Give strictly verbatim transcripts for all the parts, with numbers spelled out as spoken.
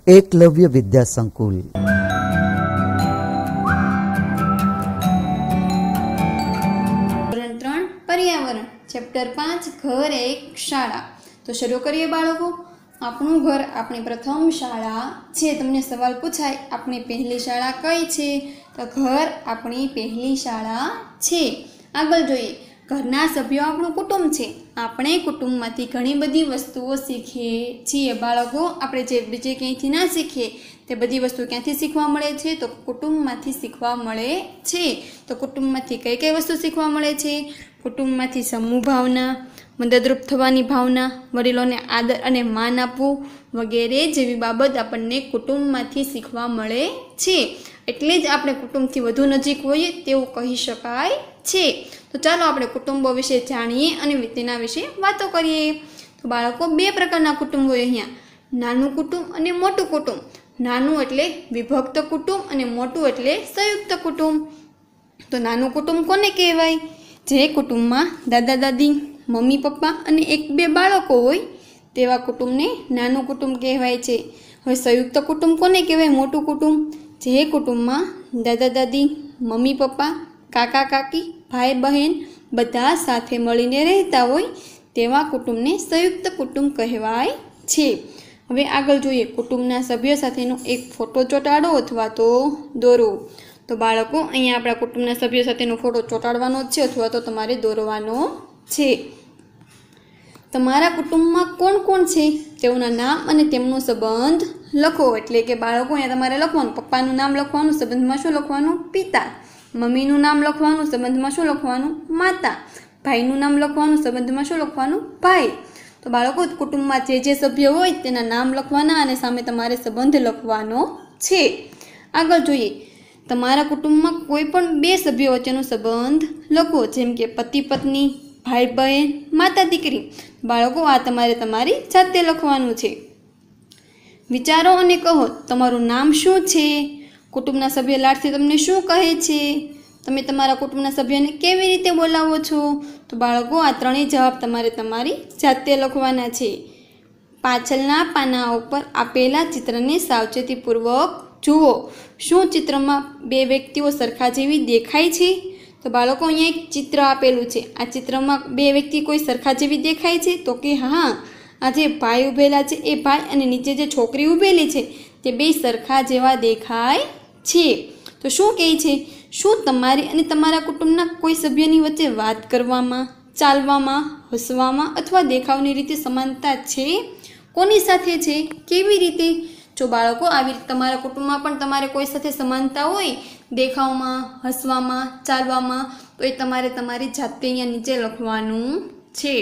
એકલવ્ય વિદ્યા સંકુલ. ધોરણ ત્રણ પર્યાવરણ, ચેપ્ટર પાંચ ઘર એક શાળા. તો શરૂ કરીએ બાળકો. આપણું ઘર આપણી પ્રથમ શાળા છે. તમને સવાલ પૂછાય આપણી પહેલી શાળા કઈ છે? તો ઘર આપણી પહેલી શાળા છે. આગળ જોઈએ, ઘરના સભ્યો આપણું કુટુંબ છે. આપણે કુટુંબમાંથી ઘણી બધી વસ્તુઓ શીખીએ છીએ. બાળકો, આપણે જે બીજે ક્યાંયથી ના શીખીએ તે બધી વસ્તુ ક્યાંથી શીખવા મળે છે? તો કુટુંબમાંથી શીખવા મળે છે. તો કુટુંબમાંથી કઈ કઈ વસ્તુ શીખવા મળે છે? કુટુંબમાંથી સમૂહ ભાવના, મદદરૂપ થવાની ભાવના, વડીલોને આદર અને માન આપવું વગેરે જેવી બાબત આપણને કુટુંબમાંથી શીખવા મળે છે. એટલે જ આપણે કુટુંબથી વધુ નજીક હોઈએ તેવું કહી શકાય છે. તો ચાલો આપણે કુટુંબો વિશે જાણીએ અને તેના વિશે વાતો કરીએ. તો બાળકો, બે પ્રકારના કુટુંબ હોય અહીંયા, નાનું કુટુંબ અને મોટું કુટુંબ. નાનું એટલે વિભક્ત કુટુંબ અને મોટું એટલે સંયુક્ત કુટુંબ. તો નાનું કુટુંબ કોને કહેવાય? જે કુટુંબમાં દાદા દાદી, મમ્મી પપ્પા અને એક બે બાળકો હોય તેવા કુટુંબને નાનું કુટુંબ કહેવાય છે. હવે સંયુક્ત કુટુંબ કોને કહેવાય? મોટું કુટુંબ. જે કુટુંબમાં દાદા દાદી, મમ્મી પપ્પા, કાકા કાકી, ભાઈ બહેન બધા સાથે મળીને રહેતા હોય તેવા કુટુંબને સંયુક્ત કુટુંબ કહેવાય છે. હવે આગળ જોઈએ, કુટુંબના સભ્યો સાથેનો એક ફોટો ચોંટાડો અથવા તો દોરો. તો બાળકો, અહીંયા આપણા કુટુંબના સભ્યો સાથેનો ફોટો ચોંટાડવાનો છે અથવા તો તમારે દોરવાનો છે. તમારા કુટુંબમાં કોણ કોણ છે તેઓના નામ અને તેમનો સંબંધ લખો. એટલે કે બાળકો, અહીંયા તમારે લખવાનું, પપ્પાનું નામ લખવાનું, સંબંધમાં શું લખવાનું? પિતા. મમ્મીનું નામ લખવાનું, સંબંધમાં શું લખવાનું? માતા. ભાઈનું નામ લખવાનું, સંબંધમાં શું લખવાનું? ભાઈ. તો બાળકો, કુટુંબમાં જે જે સભ્ય હોય તેના નામ લખવાના અને સામે તમારે સંબંધ લખવાનો છે. આગળ જોઈએ, તમારા કુટુંબમાં કોઈ પણ બે સભ્યો વચ્ચેનો સંબંધ લખો, જેમ કે પતિ પત્ની, ભાઈ બહેન, માતા દીકરી. બાળકો, આ તમારે તમારી જાતે લખવાનું છે. વિચારો અને કહો, તમારું નામ શું છે? કુટુંબના સભ્ય લાડથી તમને શું કહે છે? તમે તમારા કુટુંબના સભ્યને કેવી રીતે બોલાવો છો? તો બાળકો, આ ત્રણેય જવાબ તમારે તમારી જાતે લખવાના છે. પાછળના પાના ઉપર આપેલા ચિત્રને સાવચેતીપૂર્વક જુઓ. શું ચિત્રમાં બે વ્યક્તિઓ સરખા જેવી દેખાય છે? તો બાળકો, અહીંયા એક ચિત્ર આપેલું છે. આ ચિત્રમાં બે વ્યક્તિ કોઈ સરખા જેવી દેખાય છે? તો કે હા, આ જે ભાઈ ઉભેલા છે એ ભાઈ અને નીચે જે છોકરી ઉભેલી છે તે બે સરખા જેવા દેખાય છે. તો શું કહે છે? શું તમારી અને તમારા કુટુંબના કોઈ સભ્યની વચ્ચે વાત કરવામાં, ચાલવામાં, હસવામાં અથવા દેખાવની રીતે સમાનતા છે? કોની સાથે છે? કેવી રીતે? જો બાળકો, આવી રીતે તમારા કુટુંબમાં પણ તમારે કોઈ સાથે સમાનતા હોય દેખાવમાં, હસવામાં, ચાલવામાં, તો એ તમારે તમારી જાતે અહીંયા નીચે લખવાનું છે.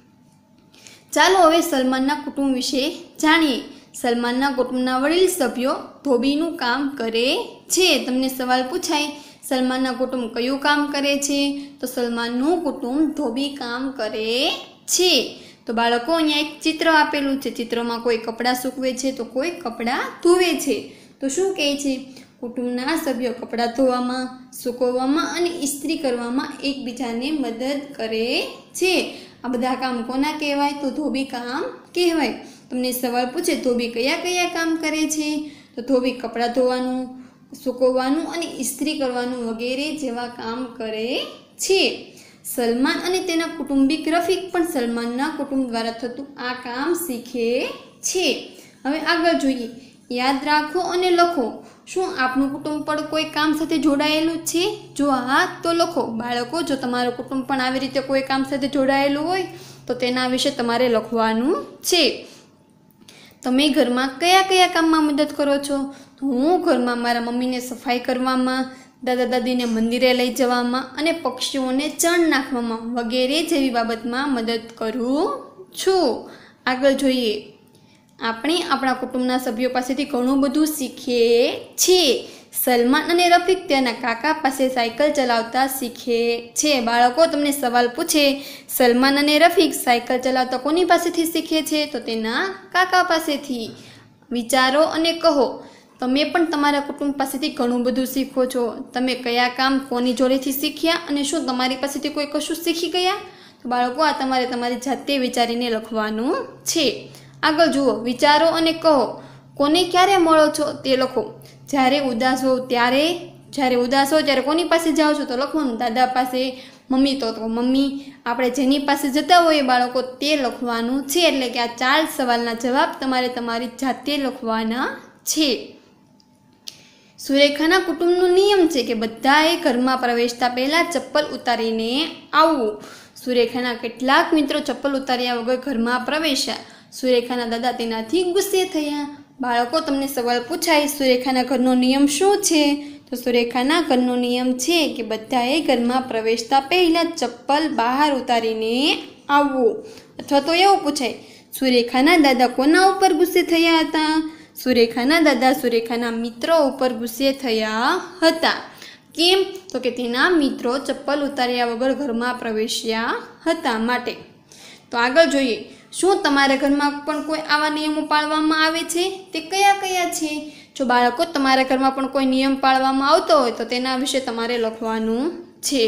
ચાલો હવે સલમાનના કુટુંબ વિશે જાણીએ. સલમાનના કુટુંબના વડીલ સભ્યો ધોબીનું કામ કરે છે. તમને સવાલ પૂછાય, સલમાનના કુટુંબ કયું કામ કરે છે? તો સલમાનનું કુટુંબ ધોબી કામ કરે છે. તો બાળકો, અહીંયા એક ચિત્ર આપેલું છે. ચિત્રમાં કોઈ કપડાં સૂકવે છે તો કોઈ કપડાં ધોવે છે. તો શું કહે છે? કુટુંબના સભ્યો કપડાં ધોવામાં, સૂકવવામાં અને ઇસ્ત્રી કરવામાં એકબીજાને મદદ કરે છે. આ બધા કામ કોના કહેવાય? તો ધોબી કામ કહેવાય. તમને સવાલ પૂછે, ધોબી કયા કયા કામ કરે છે? તો ધોબી કપડાં ધોવાનું, સૂકવવાનું અને ઇસ્ત્રી કરવાનું વગેરે જેવા કામ કરે છે. સલમાન અને તેના કુટુંબિક રફીક પણ સલમાનના કુટુંબ દ્વારા થતું આ કામ શીખે છે. હવે આગળ જોઈએ, યાદ રાખો અને લખો. શું આપણું કુટુંબ પણ કોઈ કામ સાથે જોડાયેલું છે? જો હા તો લખો. બાળકો, જો તમારું કુટુંબ પણ આવી રીતે કોઈ કામ સાથે જોડાયેલું હોય તો તેના વિશે તમારે લખવાનું છે. તમે ઘરમાં કયા કયા કામમાં મદદ કરો છો? હું ઘરમાં મારા મમ્મીને સફાઈ કરવામાં, દાદા દાદીને મંદિરે લઈ જવામાં અને પક્ષીઓને ચણ નાખવામાં વગેરે જેવી બાબતમાં મદદ કરું છું. આગળ જોઈએ, આપણે આપણા કુટુંબના સભ્યો પાસેથી ઘણું બધું શીખીએ છીએ. સલમાન અને રફીક તેના કાકા પાસે સાયકલ ચલાવતા શીખે છે. બાળકો, તમને સવાલ પૂછે, સલમાન અને રફીક સાયકલ ચલાવતા કોની પાસેથી શીખે છે? તો તેના કાકા પાસેથી. વિચારો અને કહો, તમે પણ તમારા કુટુંબ પાસેથી ઘણું બધું શીખો છો. તમે કયા કામ કોની જોડેથી શીખ્યા અને શું તમારી પાસેથી કોઈ કશું શીખી ગયા? તો બાળકો, આ તમારે તમારી જાતે વિચારીને લખવાનું છે. આગળ જુઓ, વિચારો અને કહો, કોને ક્યારે મળો છો તે લખો. જ્યારે ઉદાસ હો ત્યારે, જ્યારે ઉદાસ હો ત્યારે કોની પાસે જાઓ છો તો લખવાનું દાદા પાસે, મમ્મી તો તો મમ્મી. આપણે જેની પાસે જતા હોઈએ બાળકો તે લખવાનું છે. એટલે કે આ ચાર સવાલના જવાબ તમારે તમારી જાતે લખવાના છે. સુરેખાના કુટુંબનો નિયમ છે કે બધાએ ઘરમાં પ્રવેશતા પહેલાં ચપ્પલ ઉતારીને આવવું. સુરેખાના કેટલાક મિત્રો ચપ્પલ ઉતાર્યા વગર ઘરમાં પ્રવેશ્યા. સુરેખાના દાદા તેનાથી ગુસ્સે થયા. બાળકો તમને સવાલ પૂછાય સુરેખાના ઘરનો નિયમ શું છે? તો સુરેખાના ઘરનો નિયમ છે કે બધાએ ઘરમાં પ્રવેશતા પહેલાં ચપ્પલ બહાર ઉતારીને આવવું. અથવા તો એવું પૂછાય સુરેખાના દાદા કોના ઉપર ગુસ્સે થયા હતા? સુરેખાના દાદા સુરેખાના મિત્રો ઉપર ગુસ્સે થયા હતા. કેમ? તો કે તેના મિત્રો ચપ્પલ ઉતાર્યા વગર ઘરમાં પ્રવેશ્યા હતા માટે. તો આગળ જોઈએ, શું તમારા ઘરમાં પણ કોઈ આવા નિયમો પાળવામાં આવે છે? તે કયા કયા છે? જો બાળકો તમારા ઘરમાં પણ કોઈ નિયમ પાળવામાં આવતો હોય તો તેના વિશે તમારે લખવાનું છે.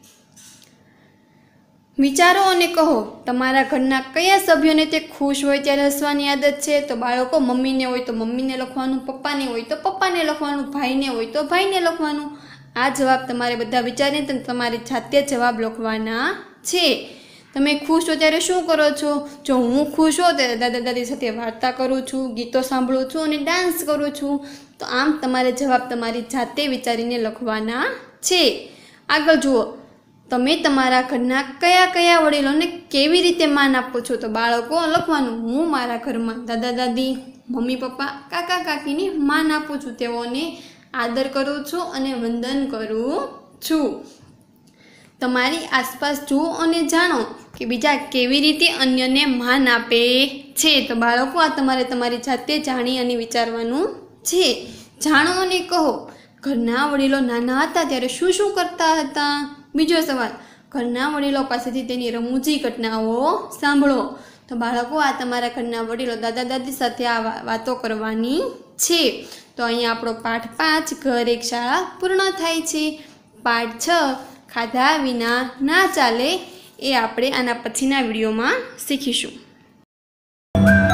વિચારો અને કહો તમારા ઘરના કયા સભ્યોને તે ખુશ હોય ત્યારે હસવાની આદત છે? તો બાળકો મમ્મીને હોય તો મમ્મીને લખવાનું, પપ્પાને હોય તો પપ્પાને લખવાનું, ભાઈને હોય તો ભાઈને લખવાનું. આ જવાબ તમારે બધા વિચારીને તમારી જાતે જવાબ લખવાના છે. તમે ખુશ હો ત્યારે શું કરો છો? જો હું ખુશ હોઉં ત્યારે દાદા દાદી સાથે વાર્તા કરું છું, ગીતો સાંભળું છું અને ડાન્સ કરું છું. તો આમ તમારે જવાબ તમારી જાતે વિચારીને લખવાના છે. આગળ જુઓ, તમે તમારા ઘરના કયા કયા વડીલોને કેવી રીતે માન આપો છો? તો બાળકો લખવાનું હું મારા ઘરમાં દાદા દાદી, મમ્મી પપ્પા, કાકા કાકીને માન આપું છું, તેઓને આદર કરું છું અને વંદન કરું છું. તમારી આસપાસ જુઓ અને જાણો કે બીજા કેવી રીતે અન્યને માન આપે છે. તો બાળકો આ તમારે તમારી જાતે જાણી અને વિચારવાનું છે. જાણો અને કહો ઘરના વડીલો નાના હતા ત્યારે શું શું કરતા હતા? બીજો સવાલ, ઘરના વડીલો પાસેથી તેની રમૂજી ઘટનાઓ સાંભળો. તો બાળકો આ તમારા ઘરના વડીલો દાદા દાદી સાથે આ વાતો કરવાની છે. તો અહીંયા આપણો પાઠ પાંચ ઘર એક શાળા પૂર્ણ થાય છે. પાઠ છ ખાધા વિના ના ચાલે એ આપણે આના પછીના વિડીયોમાં શીખીશું.